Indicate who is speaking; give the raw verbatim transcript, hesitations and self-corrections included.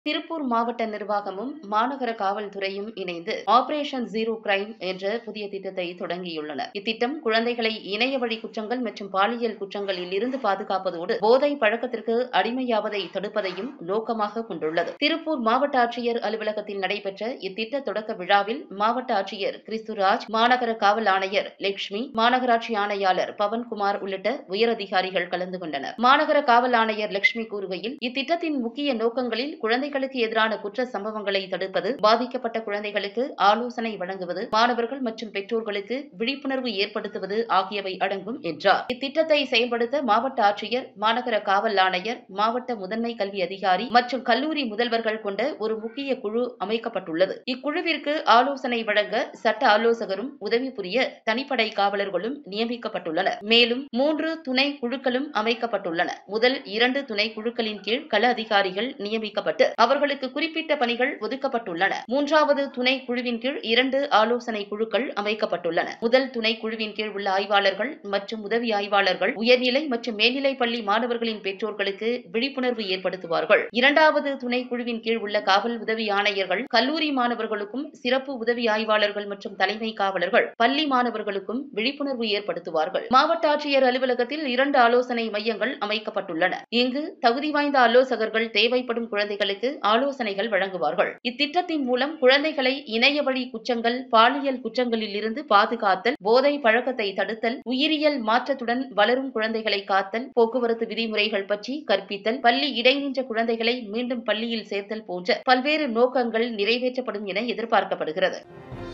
Speaker 1: திருப்பூர் மாவட்ட நிர்வாகமும் மாநகர காவல்துறையும் இணைந்து ஆபரேஷன் ஜீரோ கிரைம் என்ற புதிய திட்டத்தை தொடங்கியுள்ளனர். இத்திட்டம் குழந்தைகளை இணைய வழி குற்றங்கள் மற்றும் பாலியல் குற்றங்களில் இருந்து பாதுகாப்பதோடு போதை பழக்கத்திற்கு அடிமையாவதை தடுப்பதையும் நோக்கமாக கொண்டுள்ளது. திருப்பூர் மாவட்ட ஆட்சியர் அலுவலகத்தில் நடைபெற்ற இத்திட்ட தொடக்க விழாவில் மாவட்ட ஆட்சியர் கிறிஸ்துராஜ், மாநகர காவல் ஆணையர் லட்சுமி, மாநகராட்சி ஆணையாளர் பவன்குமார் உள்ளிட்ட உயரதிகாரிகள் கலந்து கொண்டனர். மாநகர காவல் ஆணையர் லட்சுமி கூறுகையில், இத்திட்டத்தின் முக்கிய நோக்கங்களில் குழந்தை குழந்தைகளுக்கு எதிரான குற்ற சம்பவங்களை தடுப்பது, பாதிக்கப்பட்ட குழந்தைகளுக்கு ஆலோசனை வழங்குவது, மாணவர்கள் மற்றும் பெற்றோர்களுக்கு விழிப்புணர்வு ஏற்படுத்துவது ஆகியவை அடங்கும் என்றார். இத்திட்டத்தை செயல்படுத்த மாவட்ட ஆட்சியர், மாநகர காவல் ஆணையர், மாவட்ட முதன்மை கல்வி அதிகாரி மற்றும் கல்லூரி முதல்வர்கள் கொண்ட ஒரு முக்கிய குழு அமைக்கப்பட்டுள்ளது. இக்குழுவிற்கு ஆலோசனை வழங்க சட்ட ஆலோசகரும் உதவி புரிய தனிப்படை காவலர்களும் நியமிக்கப்பட்டுள்ளனர். மேலும் மூன்று துணை குழுக்களும் அமைக்கப்பட்டுள்ளன. முதல் இரண்டு துணை குழுக்களின் கீழ் கள அதிகாரிகள் நியமிக்கப்பட்டு அவர்களுக்கு குறிப்பிட்ட பணிகள் ஒதுக்கப்பட்டுள்ளன. மூன்றாவது துணை குழுவின் கீழ் இரண்டு ஆலோசனை குழுக்கள் அமைக்கப்பட்டுள்ளன. முதல் துணை குழுவின் கீழ் உள்ள ஆய்வாளர்கள் மற்றும் உதவி ஆய்வாளர்கள் உயர்நிலை மற்றும் மேல்நிலை பள்ளி மாணவர்களின் பெற்றோர்களுக்கு விழிப்புணர்வு ஏற்படுத்துவார்கள். இரண்டாவது துணை குழுவின் கீழ் உள்ள காவல் உதவி ஆணையர்கள் கல்லூரி மாணவர்களுக்கும், சிறப்பு உதவி ஆய்வாளர்கள் மற்றும் தலைமை காவலர்கள் பள்ளி மாணவர்களுக்கும் விழிப்புணர்வு ஏற்படுத்துவார்கள். மாவட்ட ஆட்சியர் அலுவலகத்தில் இரண்டு ஆலோசனை மையங்கள் அமைக்கப்பட்டுள்ளன. இங்கு தகுதி வாய்ந்த ஆலோசகர்கள் தேவைப்படும் குழந்தைகளுக்கு ஆலோசனைகள் வழங்குவார்கள். இத்திட்டத்தின் மூலம் குழந்தைகளை இணைய வழி குற்றங்கள், பாலியல் குற்றங்களில் இருந்து பாதுகாத்தல், போதை பழக்கத்தை தடுத்தல், உயிரியல் மாற்றத்துடன் வளரும் குழந்தைகளை காத்தல், போக்குவரத்து விதிமுறைகள் பற்றி கற்பித்தல், பள்ளி இடைநின்ற குழந்தைகளை மீண்டும் பள்ளியில் சேர்த்தல் போன்ற பல்வேறு நோக்கங்கள் நிறைவேற்றப்படும் என எதிர்பார்க்கப்படுகிறது.